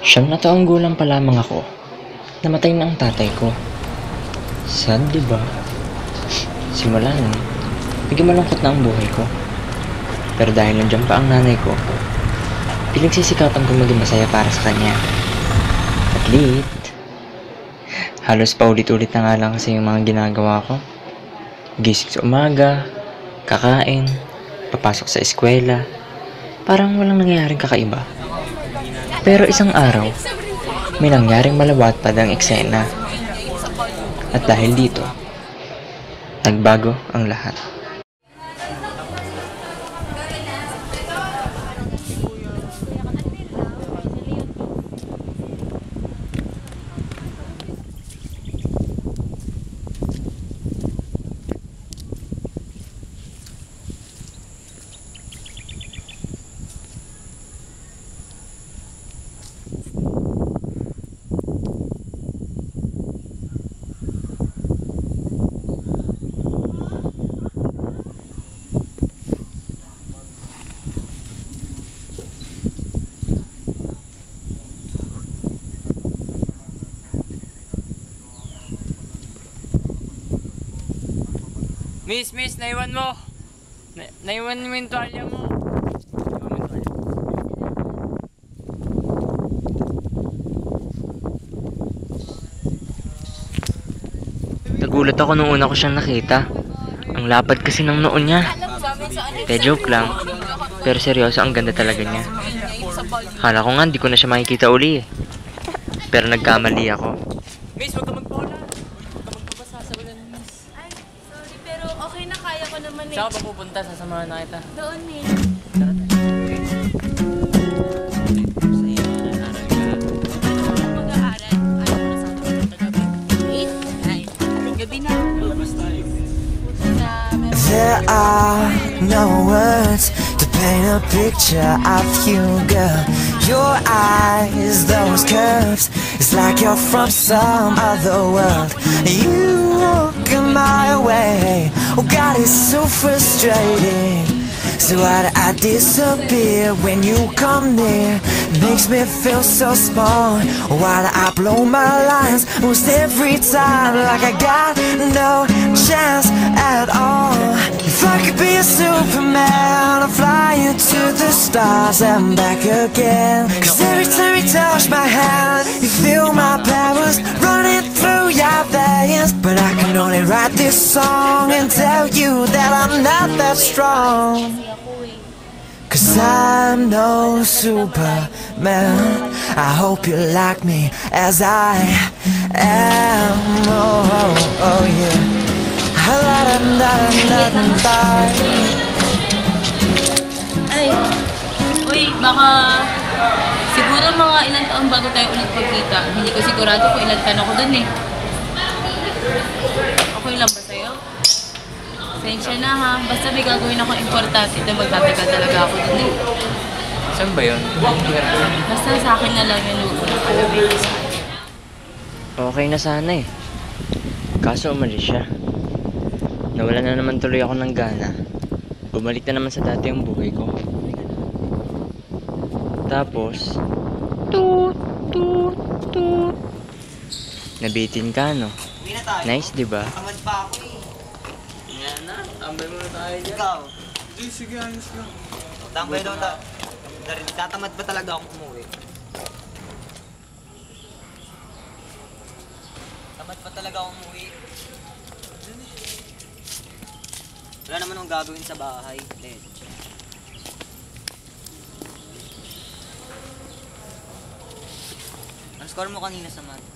Siyam na taong gulang pa lamang ako. Namatay na ang tatay ko. Sad, di ba? Simula nun, bigyan malungkot na ang buhay ko. Pero dahil nandiyan pa ang nanay ko, pinagsisikapan ko maging masaya para sa kanya. At least, halos paulit-ulit na nga lang kasi yung mga ginagawa ko. Gising sa umaga, kakain, papasok sa eskwela. Parang walang nangyayaring kakaiba. Pero isang araw, may nangyaring malawatpad ang eksena. At dahil dito, nagbago ang lahat. Miss, naiwan mo. Naiwan mo yung tuwalya mo. Nagulat ako nung una ko siyang nakita. Ang lapad kasi ng noo niya. Joke lang. Pero seryoso, ang ganda talaga niya. Akala ko nga hindi ko na siya makikita uli eh. Pero nagkamali ako. Miss, huwag ka magpawala. Huwag ka magpabasa sa ulan, miss. Ay, sorry, pero okay na, kaya ko naman eh. Saan ka pa pupunta? Sasamahan na kita. Doon eh. Tara na. Mag-aaral. Ayaw mo na sa akin. Gabi. 8, 9. Gabi na. Labas tayo. There are no words to paint a picture of you, girl. Your eyes, those curves, it's like you're from some other world. You walk a mile away, oh God, it's so frustrating. So why do I disappear when you come near? Makes me feel so small. Why do I blow my lines most every time like I got no chance at all? If I could be a Superman, I'd fly you to the stars and back again. Cause every time you touch my hand, you feel my powers running through your veins. But I can only write this song and tell you that I'm not that strong. Cause I'm no Superman. I hope you like me as I am. Oh, oh, oh yeah. Ay, uy, baka siguro mga ilang taon bago tayo ulit pagkita. Hindi ko sigurado kung ilang taon ako dun eh. Okay lang ba sa'yo? Pasensya na ha. Basta may gagawin ako importante na magtatagal talaga ako dun eh. Saan ba yun? Basta sa akin na lang yun. Okay na sana eh. Kaso umalis siya. Nawala na naman tuloy ako ng gana. Bumalik na naman sa dati ang buhay ko. Tapos, toot, toot, toot. Nabitin ka, no? Nice, di ba? Tamad pa ako eh. Yan na, tambay muna tayo dyan. Ikaw, Sige, ayos lang. tambay daw ta. Tatamad ba talaga akong umuwi? Tamad pa talaga akong umuwi. Wala naman akong gagawin sa bahay. Ang score mo kanina sa math?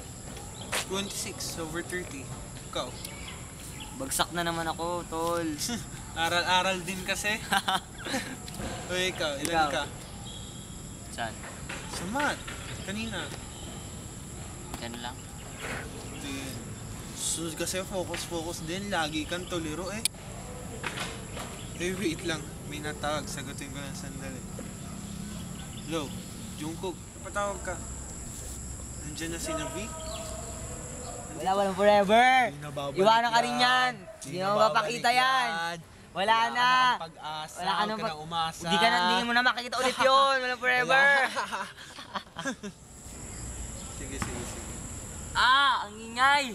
26 over 30. Ikaw? Bagsak na naman ako, tol. Aral-aral din kasi. Uy, ikaw, ilan Ikaw. ka? Saan? Sa math. Kanina. Yan lang. Din. So, kasi focus din. Lagi kang tolero eh. Eh, wait lang. May natawag. Sagutin ko ng sandali. Hello, Jungkook. Napatawag ka. Nandiyan na si Navi? Walang forever. Hindi nababalik Iwanan ka yan. rin yan. Hindi mo mapakita yan. Wala na. Pag-asa. Wala ka Huwag nang ka na umasa. Hindi mo na makikita ulit yun. Walang forever. Sige, sige, sige. Ang ingay!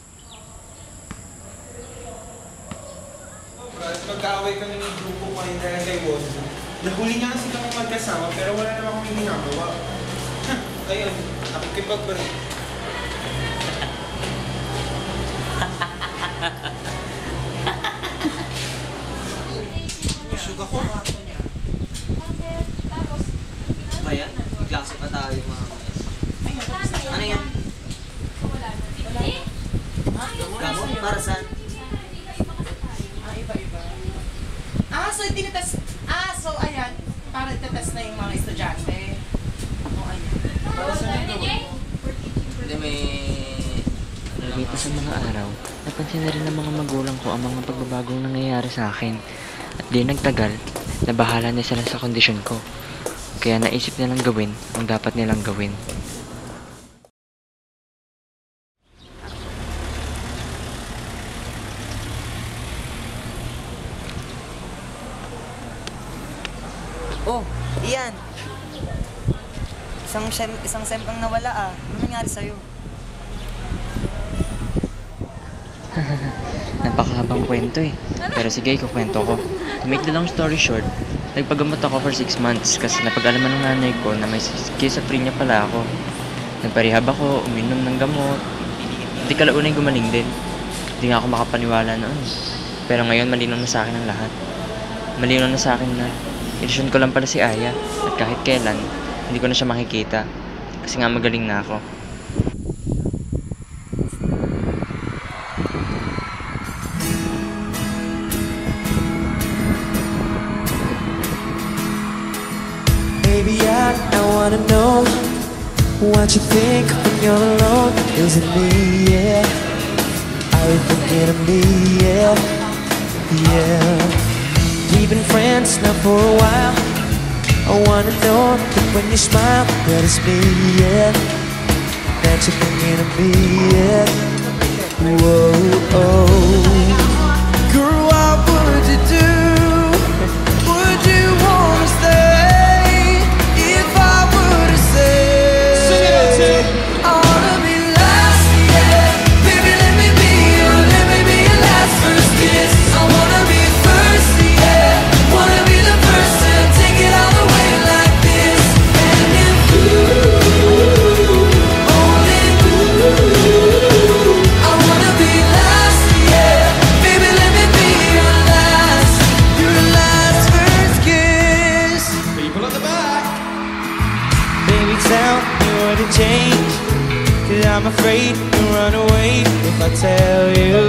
Guys, pagkaaway kami ng grupo kayo dahil kay Wozzo. Nahuli niya kasi kami magkasama pero wala naman kami ginagawa. Ayun, nakikipag-break. Busog ako. Ba yan? Klase pa tayo mga ano yan? Gamot? Para saan? So tinitas, so ayan, para itetest na yung mga estudyante. O ayan. Para saan yung gawin? Hindi may... Naglipas ang mga araw, napansin na rin ng mga magulang ko ang mga pagbabagong nangyayari sa akin. At di nagtagal, nabahala na sila sa kondisyon ko. Kaya naisip nilang gawin ang dapat nilang gawin. Oh, iyan. Isang sem kang nawala ah. Ano nangyari sa'yo? Napakahabang kwento eh. Pero sige, ikukwento ko. To make the long story short, nagpagamot ako for 6 months kasi napag-alaman ng nanay ko na may schizophrenia pala ako. Nagparehab ako, uminom ng gamot. Hindi kalaunay gumaling din. Hindi nga ako makapaniwala noon. Pero ngayon malinaw na sa akin ang lahat. Malinaw na sa akin na ilusyon ko lang pala si Aya at kahit kailan, hindi ko na siya makikita. Kasi nga magaling na ako. Baby, I wanna know what you think when you're alone. Is it me, yeah? Are you thinking of me, yeah? Yeah. We've been friends now for a while. I wanna know that when you smile, that it's me, yeah. That you're thinking of me, yeah. Whoa, oh. Girl, what would you do? Would you wanna stay if I were to say I wanna be last, yeah. Baby, let me be your last first kiss. I wanna be first, yeah. Wanna be the first to take it all the way like this. And if you, only you, I wanna be last, yeah. Baby, let me be your last first kiss. People at the back! Baby, tell me what to change, 'cause I'm afraid to run away if I tell you